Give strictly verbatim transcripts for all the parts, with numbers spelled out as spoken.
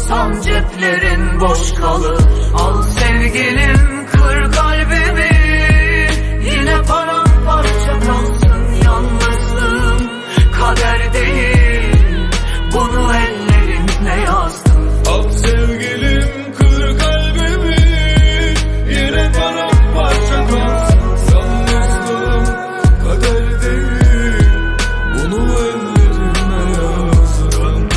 Toplasan ceplerin boş kalır. Al sevgilim kır kalbimi, yine paramparça kalsın yalnızlığım. Kader değil, bunu ellerimle yazdım. Al sevgilim kır kalbimi, yine paramparça kalsın yalnızlığım. Kader değil, bunu ellerimle yazdım.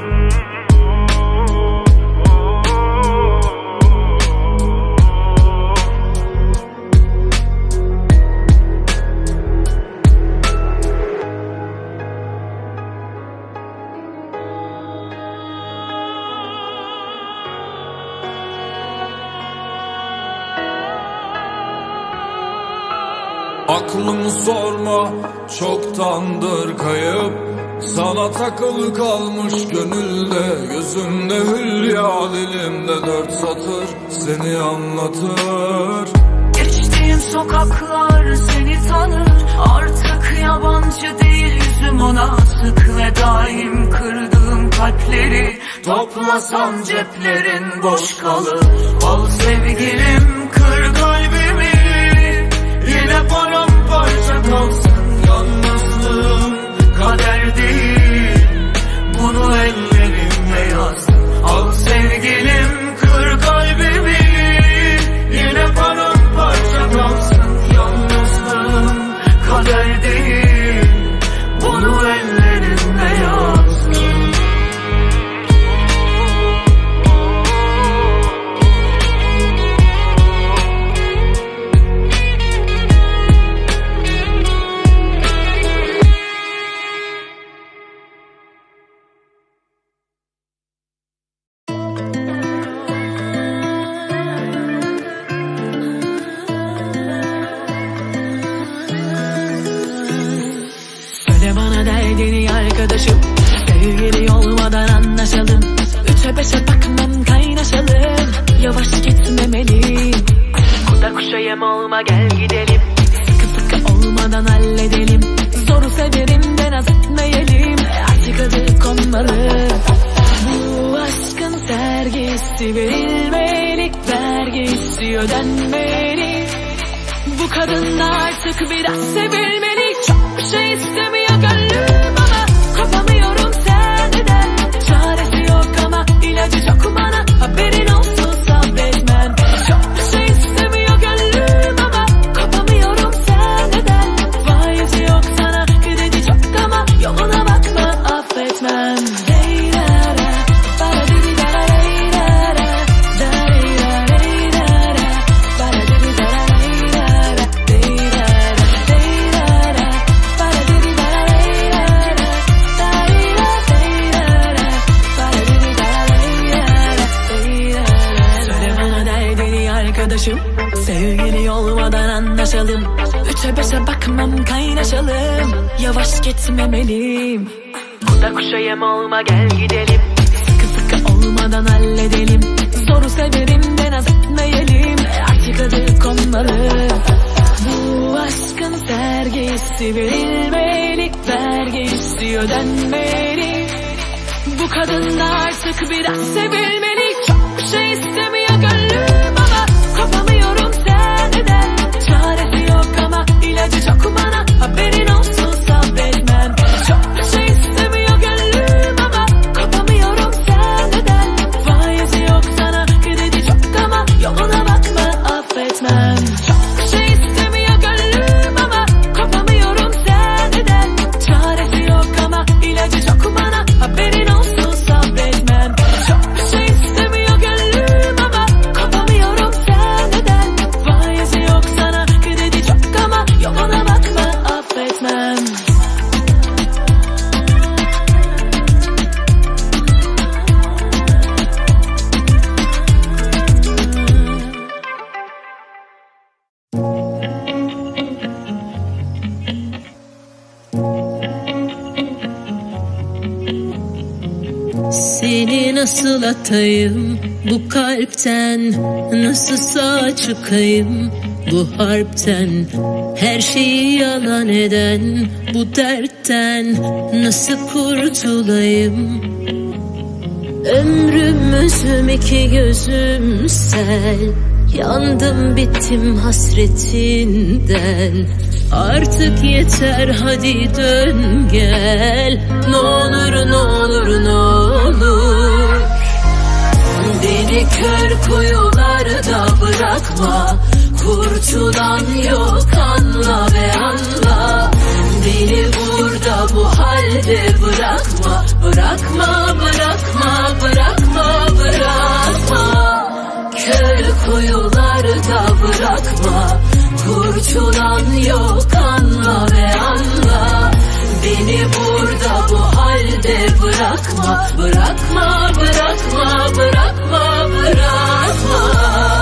Aklımı sorma, çoktandır kayıp. Sana takılı kalmış gönülde, gözümde hülya, dilimde dört satır seni anlatır. Geçtiğim sokaklar seni tanır, artık yabancı değil yüzüm ona sık. Ve daim kırdığım kalpleri toplasan ceplerin boş kalır. Al sevgilim kır kalbimi, yine paramparça kalsın yalnızlığım. Kader değil, bunu ellerimle yazdım. Al sevgilim kır kalbimi, yine paramparça kalsın yalnızlığım. Kader değil, bunu ellerimle yazdım. Arkadaşım, sevgili olmadan anlaşalım. Üçe beşe bakmam kaynaşalım. Yavaş gitmemeliyim. Kuda kuşa yem olma gel gidelim. Sıkı sıkı olmadan halledelim. Zoru severim de naz etmeyelim. Artık adı konmalı. Bu aşkın sergisi verilmeli. Vergisi ödenmeli. Bu kadın artık biraz sevilmeli. Çok bir şey istemiyor gönlüm ama kopamıyorum senden. Çaresi yok ama ilacı çok bana, haberin olsun sabretmem. Çok bir şey istemiyor gönlüm ama kopamıyorum senden. Faizi yok sana, kredi çok ama yoluna bakma affetmem. Sevgili olmadan anlaşalım. Üçe beşe bakmam kaynaşalım. Yavaş gitmemeliyim. Kuda kuşa yem olma gel gidelim. Sıkı sıkı olmadan halledelim. Zoru severim de naz etmeyelim. Artık adı konmalı. Bu aşkın sergisi verilmeli. Vergisi ödenmeli. Bu kadın artık biraz sevilmeli. Çok bir şey istemiyor gönlüm ama kopamıyorum senden. Çaresi yok ama ilacı çok bana, haberin olsun sabretmem. Çok bir şey istemiyor gönlüm ama kopamıyorum senden. Faizi yok sana, kredi çok ama yoluna bakma affetmem. Çok bir şey istemiyor gönlüm ama kopamıyorum senden. Çaresi yok ama ilacı çok bana, haberin olsun sabretmem. Çok bir şey istemiyor gönlüm ama kopamıyorum senden. Faizi yok sana, kredi çok ama yoluna bakma affetmem. Seni nasıl atayım bu kalpten, nasıl sağ çıkayım bu harpten? Her şeyi yalan eden bu dertten nasıl kurtulayım? Ömrümüzüm iki gözüm sel, yandım bittim hasretinden. Artık yeter hadi dön gel, ne olur ne olur ne olur. Beni kör kuyularda bırakma, kurtulan yok anla ve anla. Beni burada bu halde bırakma, bırakma, bırakma, bırakma, bırakma. Kör kuyularda bırakma, kurtulan yok anla ve anla. Beni burada bu halde bırakma, bırakma, bırakma, bırakma, bırakma.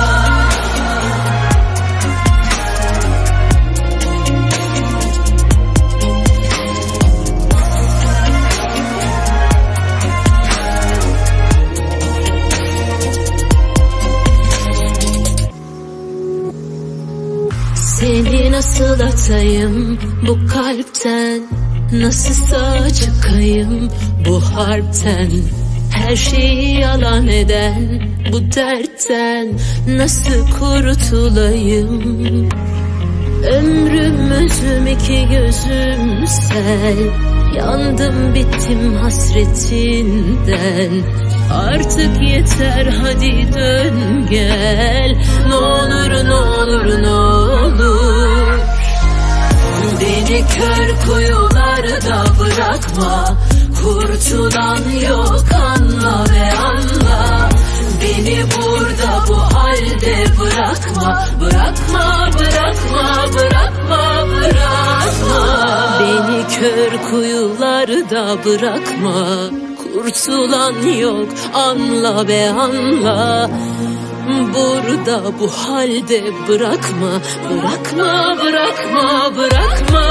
Seni nasıl atayım bu kalpten, nasıl sağ çıkayım bu harpten. Her şeyi yalan eden bu dertten nasıl kurtulayım. Ömrümüzüm iki gözüm sel, yandım bittim hasretinden. Artık yeter hadi dön gel, ne olur ne olur ne olur. Beni kör kuyularda bırakma, kurtulan yok anla ve anla. Beni burada bu halde bırakma, bırakma, bırakma, bırakma, bırakma. Beni kör kuyularda bırakma, kurtulan yok anla ve anla. Burada bu halde bırakma, bırakma, bırakma, bırakma.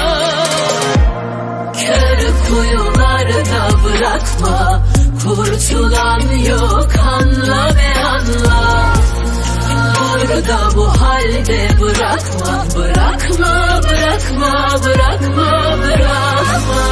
Kör kuyularda bırakma, kurtulan yok anla ve anla. Burada bu halde bırakma, bırakma, bırakma, bırakma, bırakma.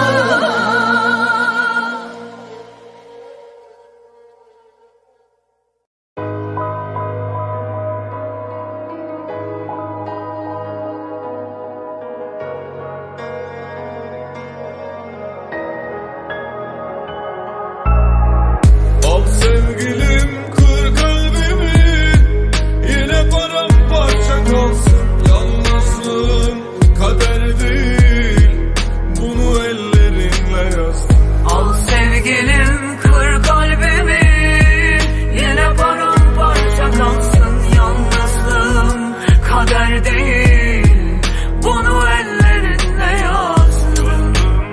Sevgilim kır kalbimi, yine paramparça kalsın. Yalnızlığım kader değil, bunu ellerinle yazdın. Al sevgilim kır kalbimi, yine paramparça kalsın. Yalnızlığım kader değil, bunu ellerinle yazdın.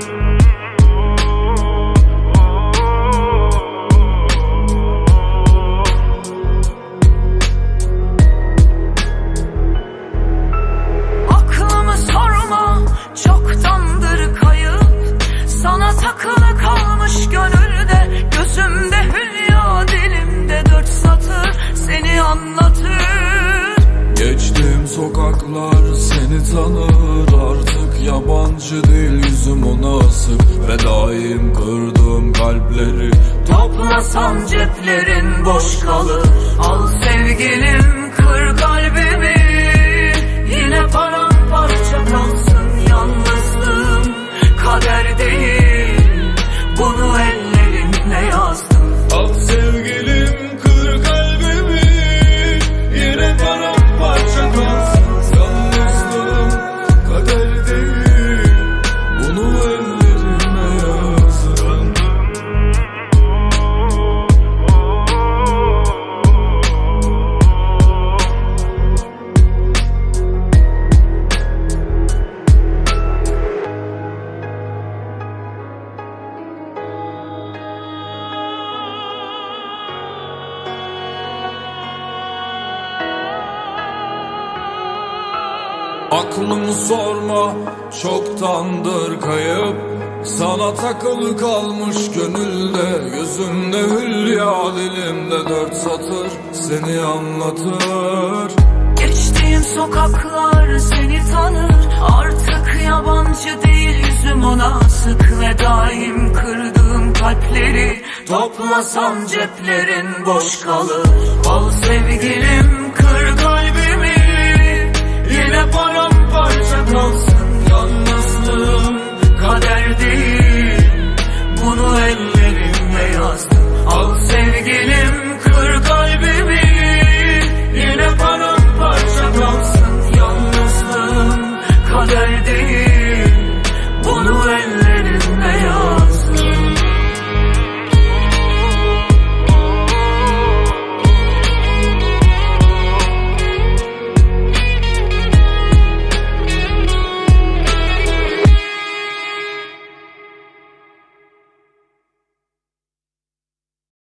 Sana takılı kalmış gönülde, gözümde hülya, dilimde dört satır seni anlatır. Geçtiğim sokaklar seni tanır, artık yabancı değil yüzüm ona asık. Fedaim kırdığım kalpleri, toplasan ceplerin boş kalır. Al sevgilim kır kalbimi, yine paramparça kalsın. Yalnızlığım kader değil, bunu ellerinle yazdın. al sevgilim kır kalbimi, yine paramparça kalsın. Yalnızlığım kader değil, bunu ellerime yazdın. Aklımı sorma, çoktandır kayıp. Sana takılı kalmış gönülde, gözümde hülya, dilimde dört satır seni anlatır. Geçtiğim sokaklar seni tanır, artık yabancı değil yüzüm ona sık. Ve daim kırdığım kalpleri Toplasan ceplerin boş kalır. Al sevgilim kır kalbimi, yine paramparça kalsın. Yalnızlığım kader değil, bunu ellerimle yazdım. Al sevgilim